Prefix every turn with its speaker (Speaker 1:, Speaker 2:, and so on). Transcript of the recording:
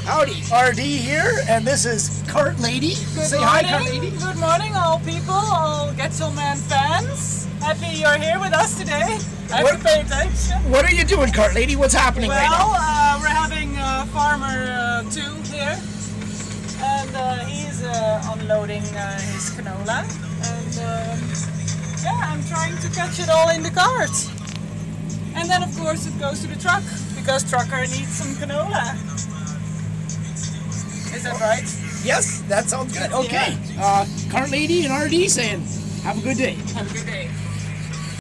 Speaker 1: Howdy, RD here, and this is Cart Lady. Say hi, Cart Lady.
Speaker 2: Good morning, all people, all Getzelman fans. Happy you're here with us today. I have to pay attention.
Speaker 1: What are you doing, Cart Lady? What's happening right now?
Speaker 2: Well, we're having Farmer 2 here, and he's unloading his canola, and yeah, I'm trying to catch it all in the cart. And then, of course, it goes to the truck, because trucker needs some canola. Is that right?
Speaker 1: Yes, that sounds good. Okay. Cart Lady and RD saying, have a good day.
Speaker 2: Have a good day.